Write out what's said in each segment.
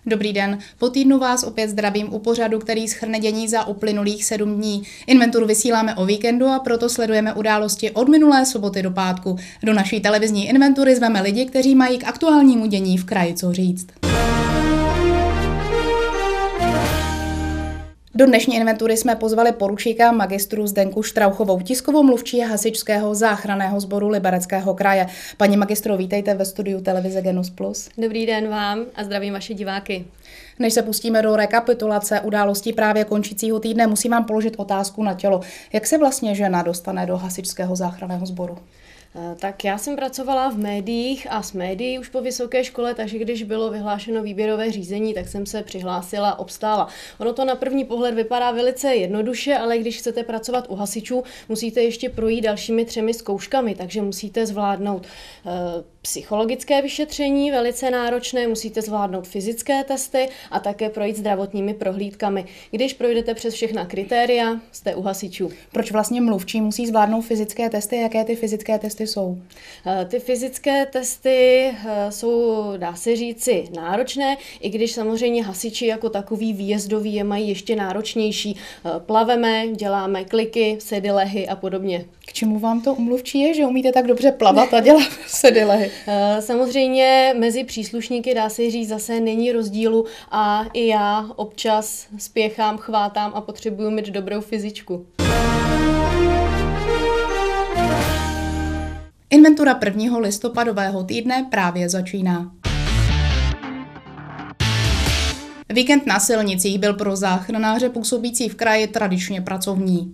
Dobrý den, po týdnu vás opět zdravím u pořadu, který shrne dění za uplynulých 7 dní. Inventuru vysíláme o víkendu a proto sledujeme události od minulé soboty do pátku. Do naší televizní inventury zveme lidi, kteří mají k aktuálnímu dění v kraji co říct. Do dnešní inventury jsme pozvali poručíka magistru Zdenku Štrauchovou, tiskovou mluvčí Hasičského záchranného sboru Libereckého kraje. Paní magistro, vítejte ve studiu televize Genus Plus. Dobrý den vám a zdravím vaše diváky. Než se pustíme do rekapitulace událostí právě končícího týdne, musím vám položit otázku na tělo. Jak se vlastně žena dostane do Hasičského záchranného sboru? Tak já jsem pracovala v médiích a s médií už po vysoké škole, takže když bylo vyhlášeno výběrové řízení, tak jsem se přihlásila, obstála. Ono to na první pohled vypadá velice jednoduše, ale když chcete pracovat u hasičů, musíte ještě projít dalšími 3 zkouškami, takže musíte zvládnout psychologické vyšetření, velice náročné, musíte zvládnout fyzické testy a také projít zdravotními prohlídkami. Když projdete přes všechna kritéria, jste u hasičů. Proč vlastně mluvčí musí zvládnout fyzické testy? Jaké ty fyzické testy jsou? Ty fyzické testy jsou, dá se říci, náročné, i když samozřejmě hasiči jako takový výjezdoví je mají ještě náročnější. Plaveme, děláme kliky, sedilehy a podobně. K čemu vám to mluvčí je, že umíte tak dobře plavat a dělat sedilehy? Samozřejmě mezi příslušníky, dá se říct, zase není rozdílu a i já občas spěchám, chvátám a potřebuju mít dobrou fyzičku. Inventura 1. listopadového týdne právě začíná. Víkend na silnicích byl pro záchranáře působící v kraji tradičně pracovní.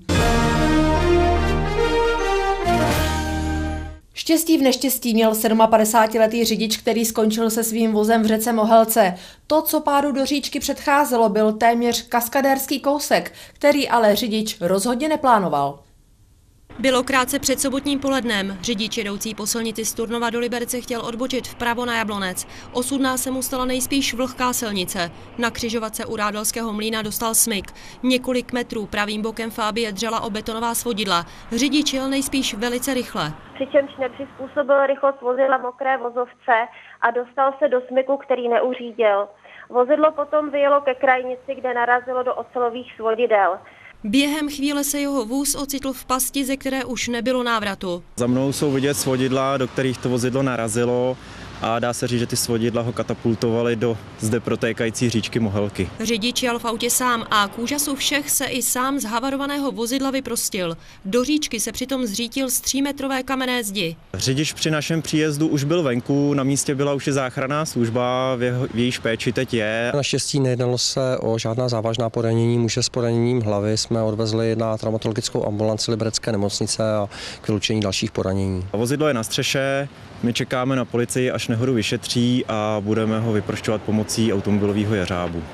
Štěstí v neštěstí měl 57letý řidič, který skončil se svým vozem v řece Mohelce. To, co pádu do říčky předcházelo, byl téměř kaskadérský kousek, který ale řidič rozhodně neplánoval. Bylo krátce před sobotním polednem. Řidič jedoucí po silnici z Turnova do Liberce chtěl odbočit vpravo na Jablonec. Osudná se mu stala nejspíš vlhká silnice. Na křižovatce u Rádelského mlýna dostal smyk. Několik metrů pravým bokem Fábie dřela o betonová svodidla. Řidič jel nejspíš velice rychle. Přičemž nepřizpůsobil rychlost vozidla mokré vozovce a dostal se do smyku, který neuřídil. Vozidlo potom vyjelo ke krajnici, kde narazilo do ocelových svodidel. Během chvíle se jeho vůz ocitl v pasti, ze které už nebylo návratu. Za mnou jsou vidět svodidla, do kterých to vozidlo narazilo a dá se říct, že ty svodidla ho katapultovaly do zde protékající říčky Mohelky. Řidič jel v autě sám a k úžasu všech se i sám z havarovaného vozidla vyprostil. Do říčky se přitom zřítil z 3metrové kamenné zdi. Řidič při našem příjezdu už byl venku, na místě byla už i záchranná služba, v jejíž péči teď je. Naštěstí nejednalo se o žádná závažná poranění, muže s poraněním hlavy jsme odvezli na traumatologickou ambulanci Liberecké nemocnice a k vyloučení dalších poranění. Vozidlo je na střeše, my čekáme na policii, až nehodu vyšetří a budeme ho vyprošťovat pomocí automobilového jeřábu.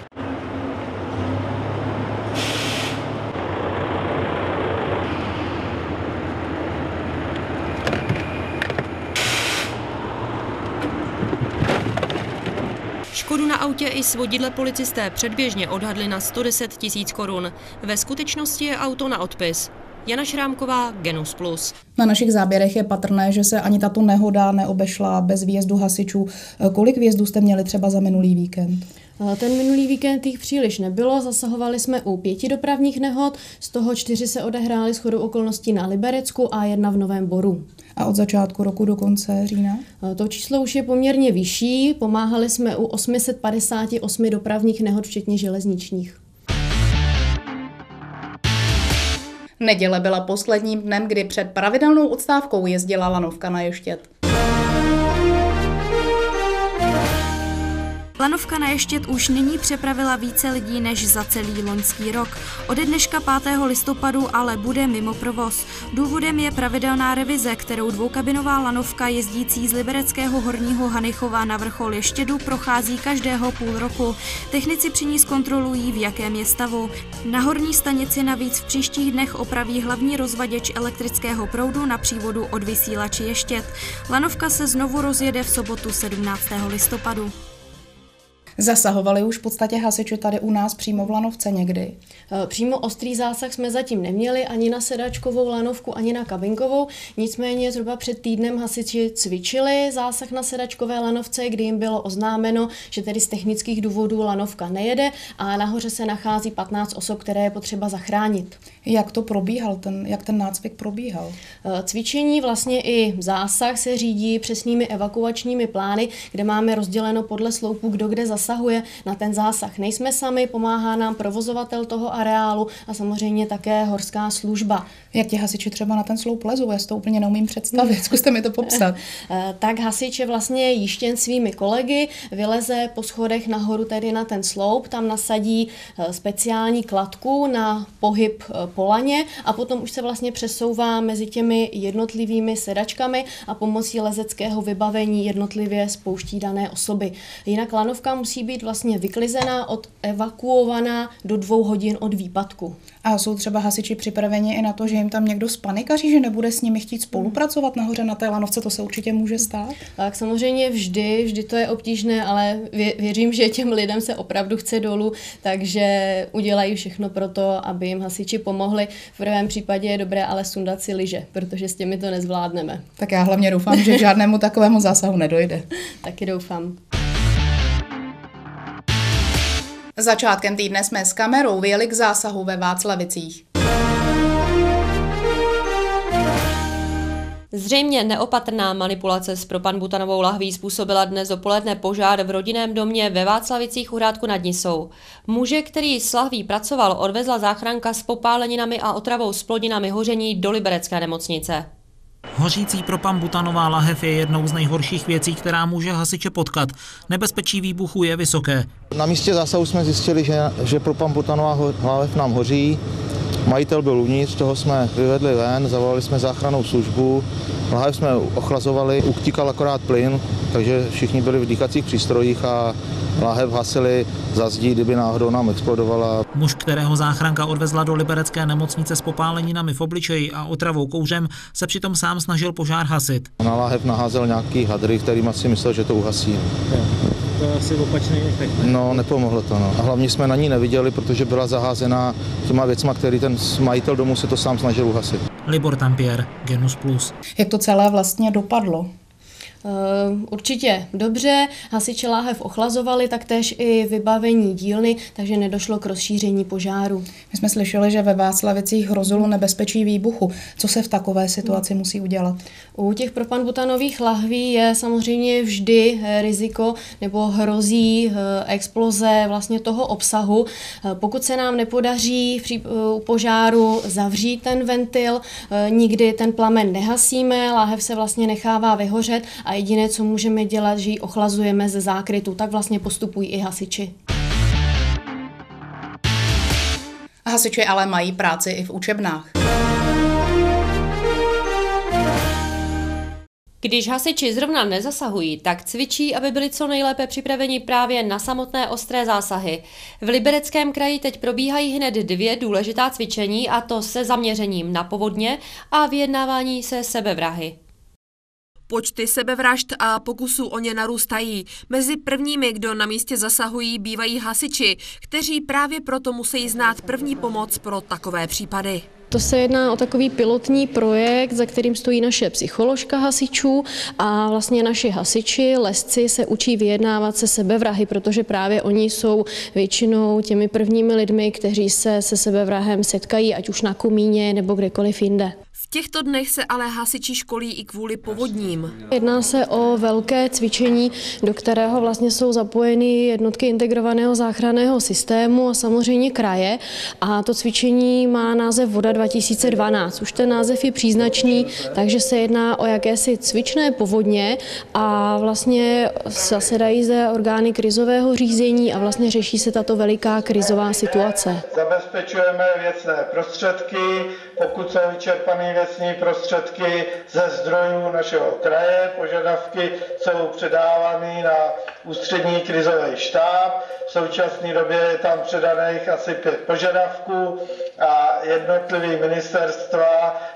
Škodu na autě i svodidle policisté předběžně odhadli na 110 000 korun. Ve skutečnosti je auto na odpis. Jana Šrámková, Genus Plus. Na našich záběrech je patrné, že se ani tato nehoda neobešla bez výjezdu hasičů. Kolik výjezdů jste měli třeba za minulý víkend? Ten minulý víkend jich příliš nebylo, zasahovali jsme u 5 dopravních nehod, z toho 4 se odehrály shodou okolností na Liberecku a 1 v Novém Boru. A od začátku roku do konce října? To číslo už je poměrně vyšší, pomáhali jsme u 858 dopravních nehod, včetně železničních. Neděle byla posledním dnem, kdy před pravidelnou odstávkou jezdila lanovka na Ještěd. Lanovka na Ještěd už nyní přepravila více lidí než za celý loňský rok. Ode dneška 5. listopadu ale bude mimo provoz. Důvodem je pravidelná revize, kterou dvoukabinová lanovka jezdící z libereckého Horního Hanychova na vrchol Ještědu prochází každého půl roku. Technici při ní zkontrolují, v jakém je stavu. Na horní stanici navíc v příštích dnech opraví hlavní rozvaděč elektrického proudu na přívodu od vysílače Ještěd. Lanovka se znovu rozjede v sobotu 17. listopadu. Zasahovali už v podstatě hasiči tady u nás přímo v lanovce někdy? Přímo ostrý zásah jsme zatím neměli ani na sedačkovou lanovku, ani na kabinkovou. Nicméně zhruba před týdnem hasiči cvičili zásah na sedačkové lanovce, kdy jim bylo oznámeno, že tedy z technických důvodů lanovka nejede a nahoře se nachází 15 osob, které je potřeba zachránit. Jak to probíhal, jak ten nácvik probíhal? Cvičení, vlastně i zásah se řídí přesnými evakuačními plány, kde máme rozděleno podle sloupů, kdo kde zasahuje na ten zásah. Nejsme sami, pomáhá nám provozovatel toho areálu a samozřejmě také horská služba. Jak ti hasiči třeba na ten sloup lezou? Já si to úplně neumím představit, zkuste mi to popsat. Tak hasič je vlastně jištěn svými kolegy, vyleze po schodech nahoru tedy na ten sloup, tam nasadí speciální kladku na pohyb po laně a potom už se vlastně přesouvá mezi těmi jednotlivými sedačkami a pomocí lezeckého vybavení jednotlivě spouští dané osoby. Jinak lanovka musí být vlastně vyklizená, evakuovaná do 2 hodin od výpadku. A jsou třeba hasiči připraveni i na to, že jim tam někdo spanikaří, že nebude s nimi chtít spolupracovat nahoře na té lanovce, to se určitě může stát? Tak samozřejmě vždy to je obtížné, ale věřím, že těm lidem se opravdu chce dolů, takže udělají všechno pro to, aby jim hasiči pomohli. V prvém případě je dobré ale sundat si lyže, protože s těmi to nezvládneme. Tak já hlavně doufám, že k žádnému takovému zásahu nedojde. Taky doufám. Začátkem týdne jsme s kamerou vyjeli k zásahu ve Václavicích. Zřejmě neopatrná manipulace s propanbutanovou lahví způsobila dnes dopoledne požár v rodinném domě ve Václavicích u Hrádku nad Nisou. Muže, který s lahví pracoval, odvezla záchranka s popáleninami a otravou s plodinami hoření do liberecké nemocnice. Hořící propanbutanová lahev je jednou z nejhorších věcí, která může hasiče potkat. Nebezpečí výbuchu je vysoké. Na místě zásahu jsme zjistili, že propanbutanová lahev nám hoří. Majitel byl uvnitř, toho jsme vyvedli ven, zavolali jsme záchrannou službu, lahev jsme ochlazovali, utíkal akorát plyn, takže všichni byli v dýchacích přístrojích a lahev hasili za zdí, kdyby náhodou nám explodovala. Muž, kterého záchranka odvezla do liberecké nemocnice s popáleninami v obličeji a otravou kouřem, se přitom sám snažil požár hasit. Na lahev naházel nějaký hadry, kterým asi myslel, že to uhasí. To je asi opačný efekt. No, nepomohlo to. No. A hlavně jsme na ní neviděli, protože byla zaházená těma věcma, který ten majitel domu se to sám snažil uhasit. Libor Tampier, Genus Plus. Jak to celé vlastně dopadlo? Určitě dobře, hasiči láhev ochlazovali, taktéž i vybavení dílny, takže nedošlo k rozšíření požáru. My jsme slyšeli, že ve Václavicích hrozilo nebezpečí výbuchu. Co se v takové situaci musí udělat? U těch propanbutanových lahví je samozřejmě vždy riziko nebo hrozí exploze vlastně toho obsahu. Pokud se nám nepodaří u požáru zavřít ten ventil, nikdy ten plamen nehasíme, láhev se vlastně nechává vyhořet a jediné, co můžeme dělat, že ji ochlazujeme ze zákrytu. Tak vlastně postupují i hasiči. Hasiči ale mají práci i v učebnách. Když hasiči zrovna nezasahují, tak cvičí, aby byli co nejlépe připraveni právě na samotné ostré zásahy. V Libereckém kraji teď probíhají hned 2 důležitá cvičení, a to se zaměřením na povodně a vyjednávání se sebevrahy. Počty sebevražd a pokusů o ně narůstají. Mezi prvními, kdo na místě zasahují, bývají hasiči, kteří právě proto musí znát první pomoc pro takové případy. To se jedná o takový pilotní projekt, za kterým stojí naše psycholožka hasičů a vlastně naši hasiči, lesci se učí vyjednávat se sebevrahy, protože právě oni jsou většinou těmi prvními lidmi, kteří se sebevrahem setkají, ať už na komíně nebo kdekoliv jinde. V těchto dnech se ale hasiči školí i kvůli povodním. Jedná se o velké cvičení, do kterého vlastně jsou zapojeny jednotky integrovaného záchranného systému a samozřejmě kraje. A to cvičení má název Voda 2012. Už ten název je příznačný, takže se jedná o jakési cvičné povodně a vlastně zasedají zde orgány krizového řízení a vlastně řeší se tato veliká krizová situace. Zabezpečujeme věcné prostředky, pokud jsou vyčerpané věcné prostředky ze zdrojů našeho kraje, požadavky jsou předávány na ústřední krizový štáb. V současné době je tam předaných asi 5 požadavků a jednotlivé ministerstva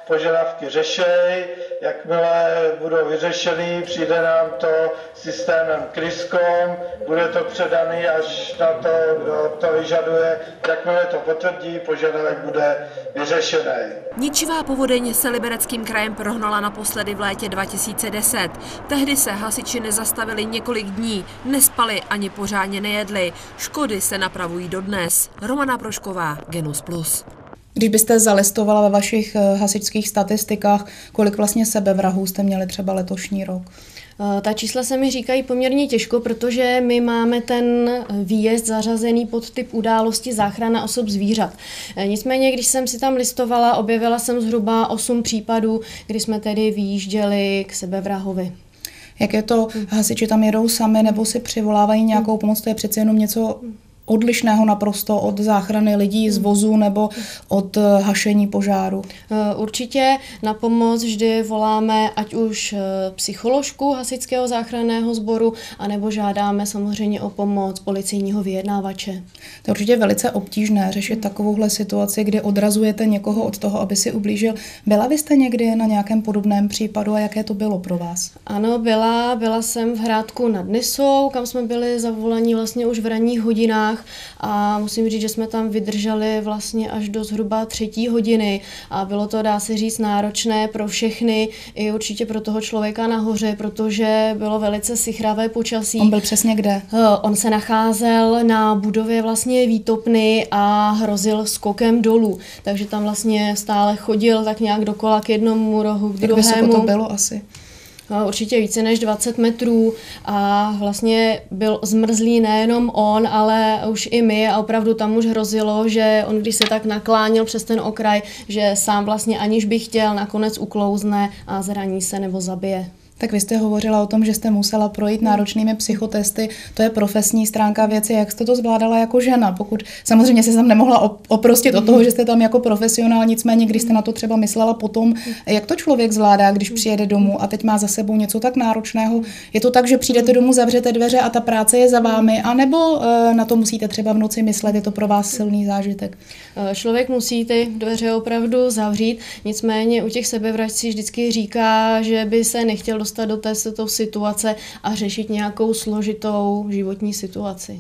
požadavky řešej. Jakmile budou vyřešený, přijde nám to systémem Kriskom, bude to předaný až na to, kdo to vyžaduje. Jakmile to potvrdí, požadavek bude vyřešený. Ničivá povodeň se Libereckým krajem prohnala naposledy v létě 2010. Tehdy se hasiči nezastavili několik dní, nespali ani pořádně nejedli. Škody se napravují dodnes. Romana Prošková, Genus Plus. Když byste zalistovala ve vašich hasičských statistikách, kolik vlastně sebevrahů jste měli třeba letošní rok? Ta čísla se mi říkají poměrně těžko, protože my máme ten výjezd zařazený pod typ události záchrana osob zvířat. Nicméně, když jsem si tam listovala, objevila jsem zhruba 8 případů, kdy jsme tedy vyjížděli k sebevrahovi. Jak je to? Hasiči tam jedou sami nebo si přivolávají nějakou pomoc? To je přece jenom něco odlišného naprosto od záchrany lidí z vozu nebo od hašení požáru? Určitě na pomoc vždy voláme ať už psycholožku hasičského záchranného sboru, anebo žádáme samozřejmě o pomoc policejního vyjednávače. To je určitě velice obtížné řešit takovouhle situaci, kdy odrazujete někoho od toho, aby si ublížil. Byla vy jste někdy na nějakém podobném případu a jaké to bylo pro vás? Ano, byla jsem v Hrádku nad Nisou, kam jsme byli zavolaní vlastně už v ranních hodinách. A musím říct, že jsme tam vydrželi vlastně až do zhruba 3. hodiny a bylo to, dá se říct, náročné pro všechny, i určitě pro toho člověka nahoře, protože bylo velice sichravé počasí. On byl přesně kde? On se nacházel na budově vlastně výtopny a hrozil skokem dolů, takže tam vlastně stále chodil tak nějak dokola k jednomu rohu, k druhému. Jak vysoko to bylo asi? Určitě více než 20 metrů a vlastně byl zmrzlý nejenom on, ale už i my a opravdu tam už hrozilo, že on když se tak nakláněl přes ten okraj, že sám vlastně aniž by chtěl, nakonec uklouzne a zraní se nebo zabije. Tak vy jste hovořila o tom, že jste musela projít náročnými psychotesty, to je profesní stránka věci, jak jste to zvládala jako žena, pokud samozřejmě se tam nemohla oprostit od toho, že jste tam jako profesionál, nicméně když jste na to třeba myslela potom, jak to člověk zvládá, když přijede domů a teď má za sebou něco tak náročného, je to tak, že přijdete domů, zavřete dveře a ta práce je za vámi, anebo na to musíte třeba v noci myslet, je to pro vás silný zážitek? Člověk musí ty dveře opravdu zavřít, nicméně u těch sebevražd si vždycky říká, že by se nechtěl dostat do této situace a řešit nějakou složitou životní situaci.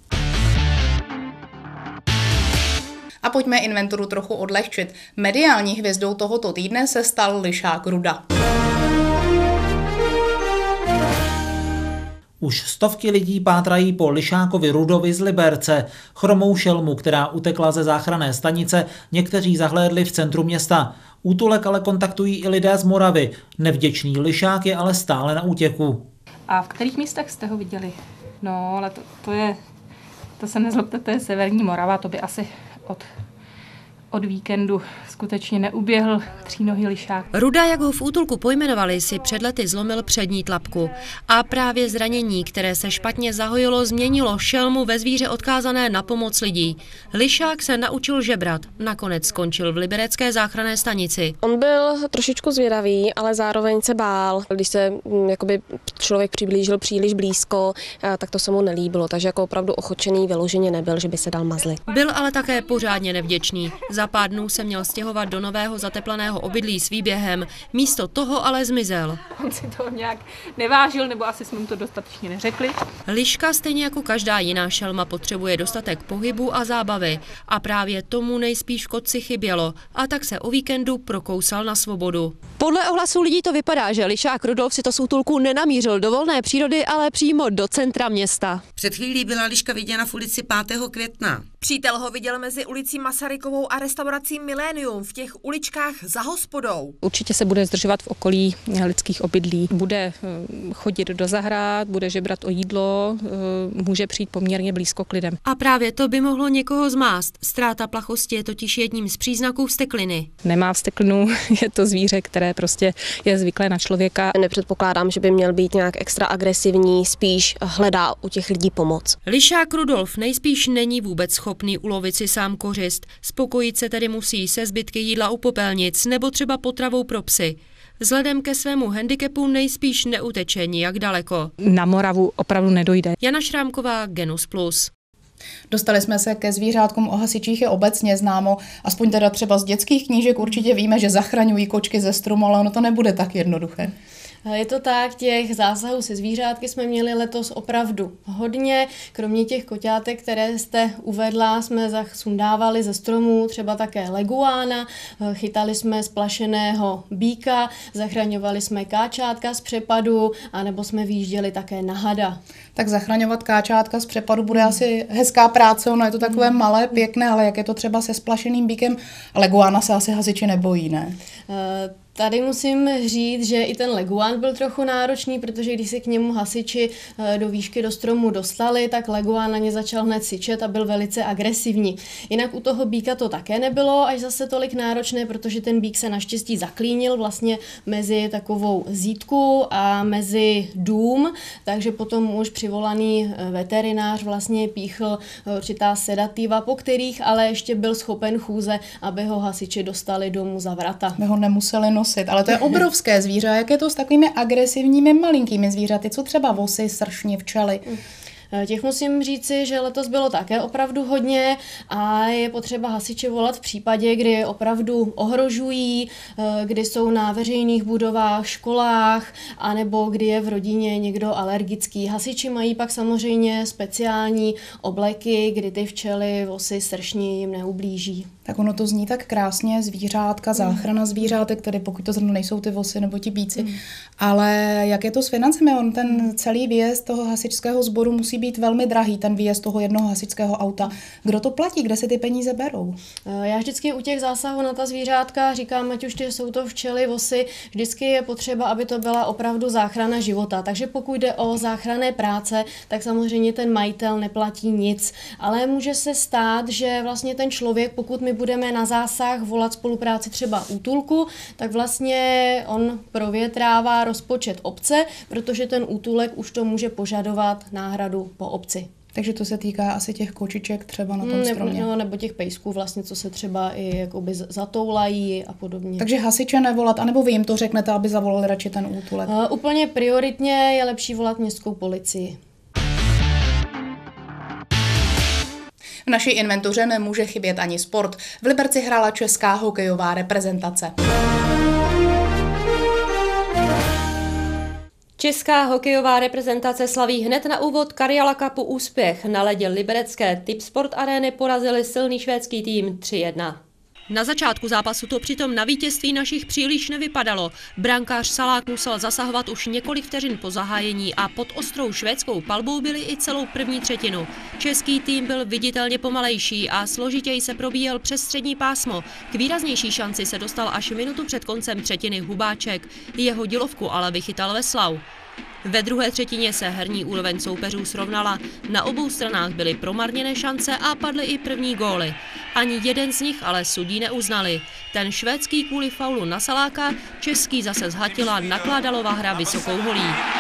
A pojďme inventuru trochu odlehčit. Mediální hvězdou tohoto týdne se stal Lišák Ruda. Už stovky lidí pátrají po Lišákovi Rudovi z Liberce. Chromou šelmu, která utekla ze záchranné stanice, někteří zahlédli v centru města. Útulek ale kontaktují i lidé z Moravy. Nevděčný Lišák je ale stále na útěku. A v kterých místech jste ho viděli? No, ale to se nezlobte, to je severní Morava, to by asi od víkendu skutečně neuběhl třínohý lišák. Ruda, jak ho v útulku pojmenovali, si před lety zlomil přední tlapku. A právě zranění, které se špatně zahojilo, změnilo šelmu ve zvíře odkázané na pomoc lidí. Lišák se naučil žebrat, nakonec skončil v liberecké záchranné stanici. On byl trošičku zvědavý, ale zároveň se bál. Když se jakoby člověk přiblížil příliš blízko, tak to se mu nelíbilo, takže jako opravdu ochočený vyloženě nebyl, že by se dal mazlit. Byl ale také pořádně nevděčný. Za pár dnů se měl stěhovat do nového zatepleného obydlí s výběhem. Místo toho ale zmizel. On si to nějak nevážil, nebo asi jsme mu to dostatečně neřekli. Liška stejně jako každá jiná šelma potřebuje dostatek pohybu a zábavy. A právě tomu nejspíš škodci chybělo. A tak se o víkendu prokousal na svobodu. Podle ohlasů lidí to vypadá, že Lišák Rudolf si to z útulku nenamířil do volné přírody, ale přímo do centra města. Před chvílí byla Liška viděna v ulici 5. května. Přítel ho viděl mezi ulicí Masarykovou a restaurací Milénium v těch uličkách za hospodou. Určitě se bude zdržovat v okolí lidských obydlí. Bude chodit do zahrad, bude žebrat o jídlo, může přijít poměrně blízko k lidem. A právě to by mohlo někoho zmást. Ztráta plachosti je totiž jedním z příznaků vztekliny. Nemá vzteklinu, je to zvíře, které prostě je zvyklé na člověka. Nepředpokládám, že by měl být nějak extra agresivní, spíš hledá u těch lidí pomoc. Lišák Rudolf nejspíš není vůbec schopný ulovit si sám kořist. Spokojit se tedy musí se zbytky jídla u popelnic nebo třeba potravou pro psy. Vzhledem ke svému handicapu nejspíš neuteče nijak daleko. Na Moravu opravdu nedojde. Jana Šrámková, Genus Plus. Dostali jsme se ke zvířátkům, o hasičích je obecně známo, aspoň teda třeba z dětských knížek určitě víme, že zachraňují kočky ze stromu, ale ono to nebude tak jednoduché. Je to tak, těch zásahů se zvířátky jsme měli letos opravdu hodně. Kromě těch koťátek, které jste uvedla, jsme sundávali ze stromů třeba také leguána, chytali jsme splašeného býka, zachraňovali jsme káčátka z přepadu, anebo jsme vyjížděli také na hada. Tak zachraňovat káčátka z přepadu bude asi hezká práce, ono je to takové malé, pěkné, ale jak je to třeba se splašeným býkem? Leguána se asi hasiči nebojí, ne? Tady musím říct, že i ten leguán byl trochu náročný, protože když se k němu hasiči do výšky do stromu dostali, tak leguán na ně začal hned syčet a byl velice agresivní. Jinak u toho býka to také nebylo až zase tolik náročné, protože ten býk se naštěstí zaklínil vlastně mezi takovou zítku a mezi dům, takže potom už přivolaný veterinář vlastně píchl určitá sedativa, po kterých ale ještě byl schopen chůze, aby ho hasiči dostali domů za vrata. My ho nemuseli nosit, ale to je obrovské zvíře. Jak je to s takovými agresivními malinkými zvířaty? Co třeba vosy, sršně, včely? Těch musím říci, že letos bylo také opravdu hodně a je potřeba hasiče volat v případě, kdy je opravdu ohrožují, kdy jsou na veřejných budovách, školách, anebo kdy je v rodině někdo alergický. Hasiči mají pak samozřejmě speciální obleky, kdy ty včely, vosy, sršni jim neublíží. Tak ono to zní tak krásně, zvířátka, záchrana zvířátek, tedy pokud to zrovna nejsou ty vosy nebo ti býci. Ale jak je to s financemi? On ten celý výjezd toho hasičského sboru musí být velmi drahý, ten výjezd toho jednoho hasičského auta. Kdo to platí? Kde se ty peníze berou? Já vždycky u těch zásahů na ta zvířátka říkám, ať už jsou to včely, vosy, vždycky je potřeba, aby to byla opravdu záchrana života. Takže pokud jde o záchranné práce, tak samozřejmě ten majitel neplatí nic. Ale může se stát, že vlastně ten člověk, pokud my budeme na zásah volat spolupráci třeba útulku, tak vlastně on provětrává rozpočet obce, protože ten útulek už to může požadovat náhradu po obci. Takže to se týká asi těch kočiček třeba na tom stromě. Nebo těch pejsků vlastně, co se třeba i jakoby zatoulají a podobně. Takže hasiče nevolat, anebo vy jim to řeknete, aby zavolali radši ten útulek? Úplně prioritně je lepší volat městskou policii. V naší inventuře nemůže chybět ani sport. V Liberci hrála česká hokejová reprezentace. Česká hokejová reprezentace slaví hned na úvod Karjala Cupu úspěch. Na ledě liberecké Tipsport arény porazili silný švédský tým 3-1. Na začátku zápasu to přitom na vítězství našich příliš nevypadalo. Brankář Salák musel zasahovat už několik vteřin po zahájení a pod ostrou švédskou palbou byli i celou první třetinu. Český tým byl viditelně pomalejší a složitěji se probíjel přes střední pásmo. K výraznější šanci se dostal až minutu před koncem třetiny Hubáček. Jeho dělovku ale vychytal Veslau. Ve druhé třetině se herní úroveň soupeřů srovnala. Na obou stranách byly promarněné šance a padly i první góly. Ani jeden z nich ale sudí neuznali. Ten švédský kvůli faulu na Saláka, český zase zhatila Nakládalova hra vysokou holí.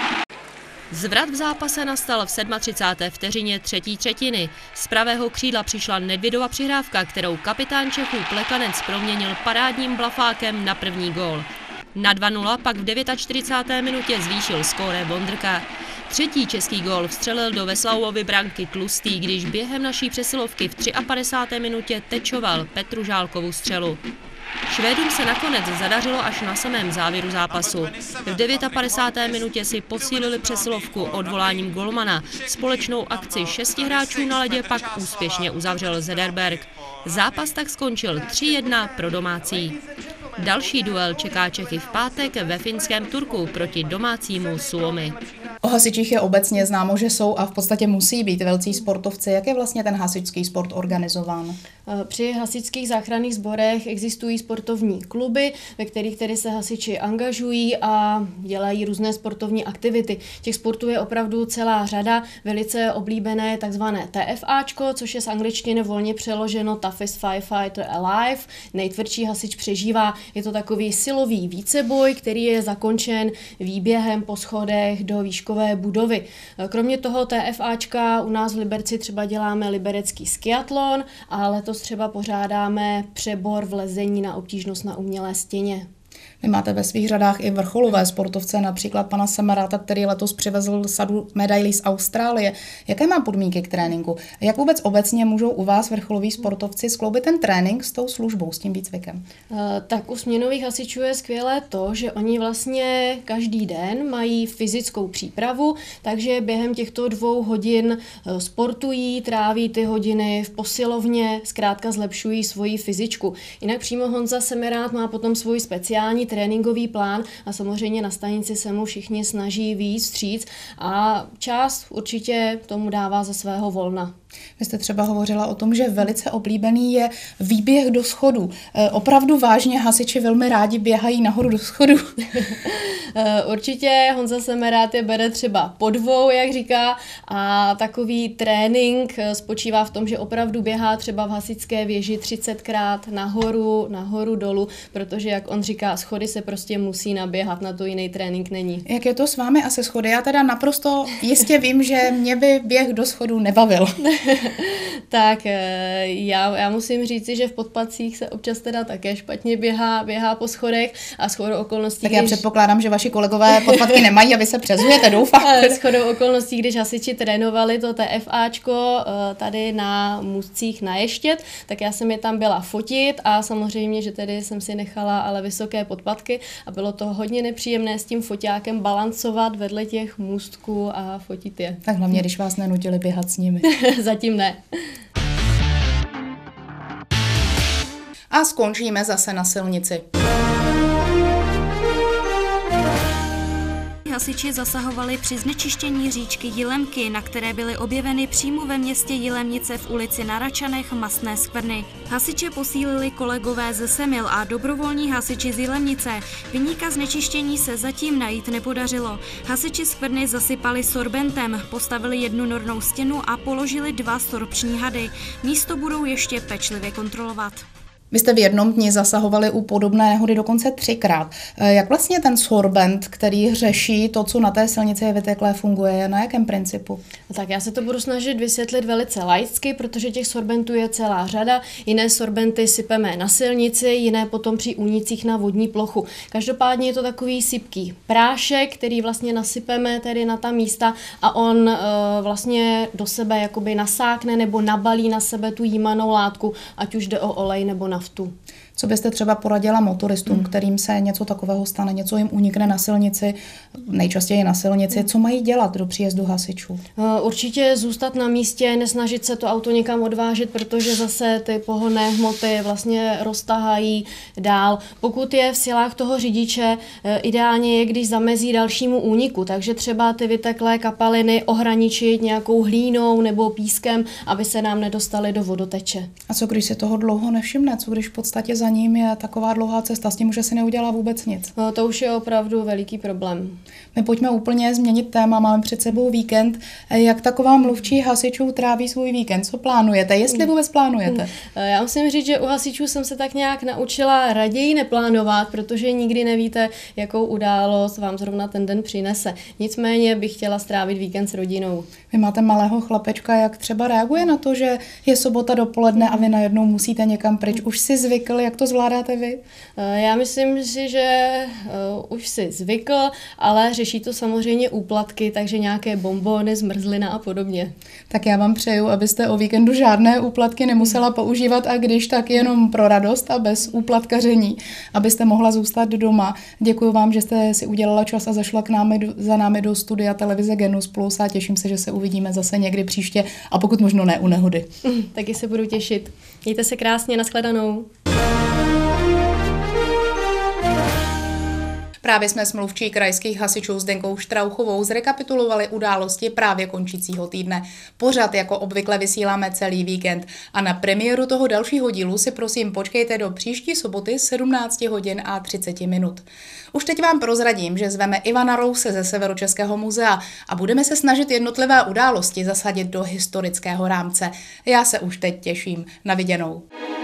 Zvrat v zápase nastal v 37. vteřině třetí třetiny. Z pravého křídla přišla Nedvědova přihrávka, kterou kapitán Čechů Plekanec proměnil parádním blafákem na první gól. Na 2-0 pak v 49. minutě zvýšil skóre Vondrka. Třetí český gól vstřelil do Veslauovy branky Tlustý, když během naší přesilovky v 53. minutě tečoval Petru Žálkovu střelu. Švédům se nakonec zadařilo až na samém závěru zápasu. V 59. minutě si posílili přesilovku odvoláním golmana. Společnou akci 6 hráčů na ledě pak úspěšně uzavřel Zederberg. Zápas tak skončil 3-1 pro domácí. Další duel čeká Čechy v pátek ve finském Turku proti domácímu Suomi. O hasičích je obecně známo, že jsou a v podstatě musí být velcí sportovci. Jak je vlastně ten hasičský sport organizován? Při hasičských záchranných sborech existují sportovní kluby, ve kterých tedy se hasiči angažují a dělají různé sportovní aktivity. Těch sportů je opravdu celá řada. Velice oblíbené je takzvané TFAčko, což je z angličtiny volně přeloženo Toughest Firefighter Alive. Nejtvrdší hasič přežívá. Je to takový silový víceboj, který je zakončen výběhem po schodech do výškové budovy. Kromě toho TFAčka u nás v Liberci třeba děláme liberecký skiatlon a letos třeba pořádáme přebor v lezení na obtížnost na umělé stěně. Vy máte ve svých řadách i vrcholové sportovce, například pana Semeráta, který letos přivezl sadu medailí z Austrálie. Jaké má podmínky k tréninku? Jak vůbec obecně můžou u vás vrcholoví sportovci skloubit ten trénink s tou službou, s tím výcvikem? Tak u směnových hasičů je skvělé to, že oni vlastně každý den mají fyzickou přípravu, takže během těchto 2 hodin sportují, tráví ty hodiny v posilovně, zkrátka zlepšují svoji fyzičku. Jinak přímo Honza Semerát má potom svůj speciální tréninkový plán a samozřejmě na stanici se mu všichni snaží vyjít vstříc a část určitě tomu dává ze svého volna. Vy jste třeba hovořila o tom, že velice oblíbený je výběh do schodů. Opravdu vážně hasiči velmi rádi běhají nahoru do schodů. Určitě Honza Semerát je bere třeba po 2, jak říká, a takový trénink spočívá v tom, že opravdu běhá třeba v hasičské věži 30krát nahoru, dolů, protože, jak on říká, schody se prostě musí naběhat, na to jiný trénink není. Jak je to s vámi a se schody? Já teda naprosto jistě vím, že mě by běh do schodů nebavil. Tak já musím říci, že v Podpacích se občas teda také špatně běhá po schodech a shodou okolností... Tak já předpokládám, že vaši kolegové podpatky nemají a vy se přezujete, doufám. Shodou okolností, když hasiči trénovali to TFAčko tady na Můstcích na Ještěd, tak já jsem je tam byla fotit a samozřejmě, že tedy jsem si nechala ale vysoké podpatky a bylo to hodně nepříjemné s tím foťákem balancovat vedle těch můstků a fotit je. Tak hlavně, když vás nenutili běhat s nimi. Zatím ne. A skončíme zase na silnici. Hasiči zasahovali při znečištění říčky Jilemky, na které byly objeveny přímo ve městě Jilemnice v ulici na Račanech mastné skvrny. Hasiče posílili kolegové ze Semil a dobrovolní hasiči z Jilemnice. Viníka znečištění se zatím najít nepodařilo. Hasiči skvrny zasypali sorbentem, postavili 1 nornou stěnu a položili 2 sorpční hady. Místo budou ještě pečlivě kontrolovat. Vy jste v jednom dni zasahovali u podobné nehody dokonce 3krát. Jak vlastně ten sorbent, který řeší to, co na té silnici je vyteklé, funguje? Na jakém principu? Tak já se to budu snažit vysvětlit velice laicky, protože těch sorbentů je celá řada. Jiné sorbenty sypeme na silnici, jiné potom při únicích na vodní plochu. Každopádně je to takový sypký prášek, který vlastně nasypeme tedy na ta místa a on vlastně do sebe jakoby nasákne nebo nabalí na sebe tu jímanou látku, ať už jde o olej nebo naftu. Co byste třeba poradila motoristům, kterým se něco takového stane, něco jim unikne na silnici, nejčastěji na silnici, co mají dělat do příjezdu hasičů? Určitě zůstat na místě, nesnažit se to auto někam odvážet, protože zase ty pohonné hmoty vlastně roztahají dál. Pokud je v silách toho řidiče, ideálně je, když zamezí dalšímu úniku, takže třeba ty vyteklé kapaliny ohraničit nějakou hlínou nebo pískem, aby se nám nedostaly do vodoteče. A co když se toho dlouho nevšimne? Co když v podstatě za ním je taková dlouhá cesta, s tím už asi neudělá vůbec nic? No, to už je opravdu veliký problém. My pojďme úplně změnit téma, máme před sebou víkend. Jak taková mluvčí hasičů tráví svůj víkend? Co plánujete? Jestli vůbec plánujete? Já musím říct, že u hasičů jsem se tak nějak naučila raději neplánovat, protože nikdy nevíte, jakou událost vám zrovna ten den přinese. Nicméně bych chtěla strávit víkend s rodinou. Vy máte malého chlapečka, jak třeba reaguje na to, že je sobota dopoledne a vy najednou musíte někam pryč? Už si zvykl, jak to zvládáte vy? Já myslím si, že už si zvykl, ale řeší to samozřejmě úplatky, takže nějaké bonbony, zmrzlina a podobně. Tak já vám přeju, abyste o víkendu žádné úplatky nemusela používat a když tak jenom pro radost a bez úplatkaření, abyste mohla zůstat doma. Děkuji vám, že jste si udělala čas a zašla za námi do studia televize Genus Plus a těším se, že se uvidíme zase někdy příště a pokud možno ne u nehody. Taky se budu těšit. Mějte se krásně, nashledanou. Právě jsme s mluvčí krajských hasičů Zdenkou Štrauchovou zrekapitulovali události právě končícího týdne. Pořad jako obvykle vysíláme celý víkend a na premiéru toho dalšího dílu si prosím počkejte do příští soboty 17 hodin a 30 minut. Už teď vám prozradím, že zveme Ivana Rouse ze Severočeského muzea a budeme se snažit jednotlivé události zasadit do historického rámce. Já se už teď těším. Na viděnou.